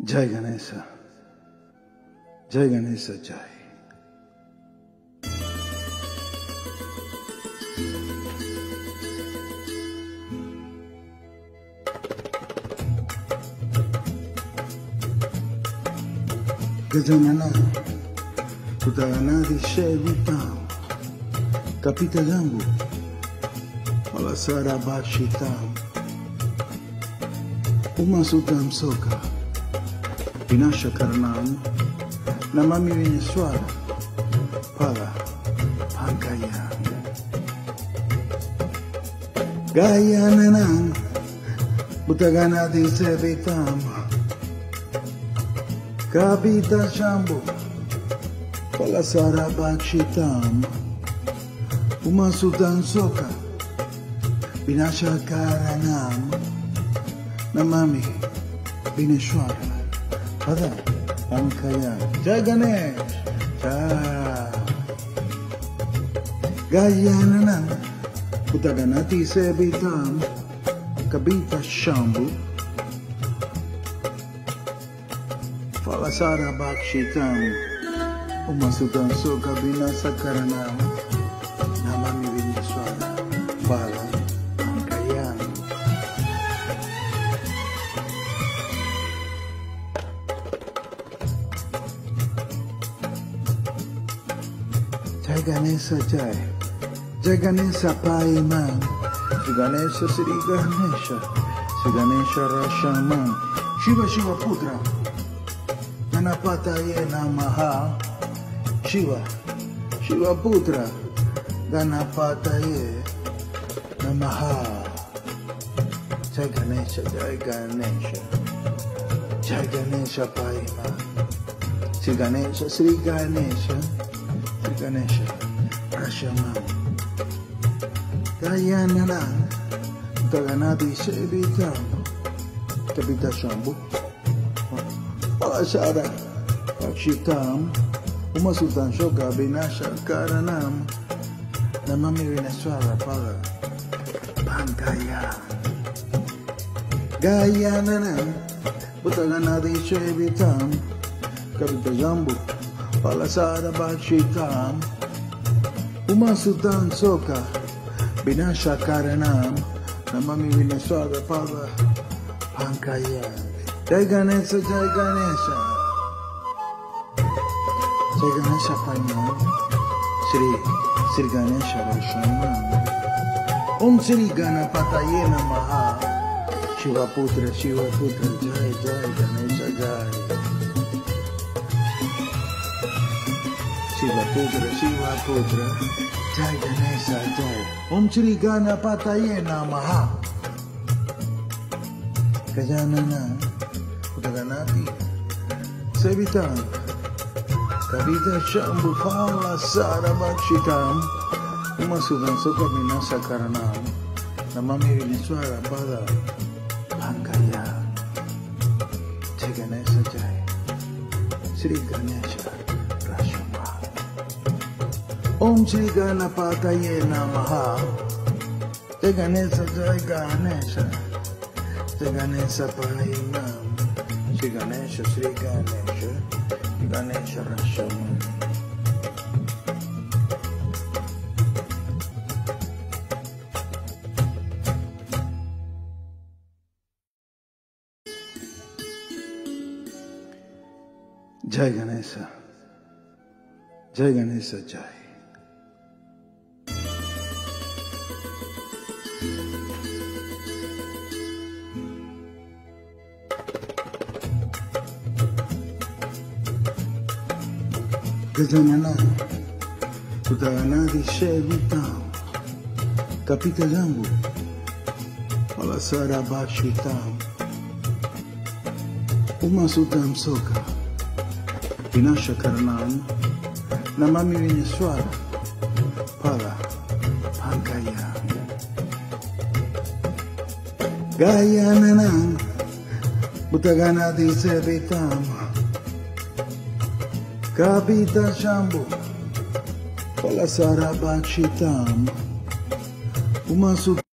Jai Ganesha, Jai Ganesha, Jai. Gajanana, Kudaganadi Shevitam, Kapita Jambu, Malasara Bakshitam, Umasutam Soka, Vinasha Karanam, Namami Vineswara, Pada, Pankaya, Gayanana, Kudaganadi Shevitam, Kapita Jambu, Palasara Bakshitam, Umasutan Soka, Vinasha Karanam, Namami Vineshwara, Pada, Pankaya, Jai Ganesh, Jai. Gayanana, Utaganati Sevitam, Kapita Jambu, Palasara Bakshitam, Umasutan Soka Vinasa Karanam, Namami Vineswara, Pada, Pankaya. Jai Ganesha, Jai. Jai Ganesha Paiman, Sri Ganesha Sri Ganesha, Sri Ganesha Rashaman, Shiva Shiva Putra, Ganapataye Namaha, Shiva, Shiva Putra, Ganapataye Namaha. Jai Ganesha, Jai Ganesha, Jai Ganesha Paiman, Sri Ganesha Sri Ganesha, Sri Ganesha Rashaman. Gayanana, Utaganadi Shevitam, Kapita Jambu, Palasara Bakshitam, Umasutan Soka Vinasha Karanam, Namami Vineswara, Pada, Pankaya. Gayanana, Utaganadi Shevitam, Kapita Jambu, Palasara Bakshitam, Umasutan Soka Vinasha Karanam, Namami Vineswara, Pada, Pankaya. Jai Ganesha, Jai Ganesha, Jai Ganesha Paiman, Sri Ganesha Rashaman, Sri Ganapataye Namaha, Shiva Putra, Jai Jai Ganesha, Jai. Shiva Putra, Jai Ganesha, Jai. Sri Ganapataye Namaha. Gajanana, Utaganati Sevitam, Kapita Jambu, Palasara Bakshitam, Umasutan Soka Vinasha Karanam, Namami Vineswara, Pada, Pankaya. Jai Ganesha, Jai. Sri Ganesha Rashaman. Sri Ganapataye Namaha. Jai Ganesha, Jai Ganesha, Jai Ganesha Paiman, Sri Ganesha, Sri Ganesha, Ganesha Rashaman. Jai Ganesha, Jai Ganesha, Jai. Gajanana, Utaganadi Shevitam, Kapita Jambu, Palasara Bakshitam, Umasutam Soka, Vinasha Karanam, Namami Vineswara, Pada, Pankaya. Gayanana, Utaganadi Shevitam, Kapita Jambu, Palasara Bakshitam, Umasutan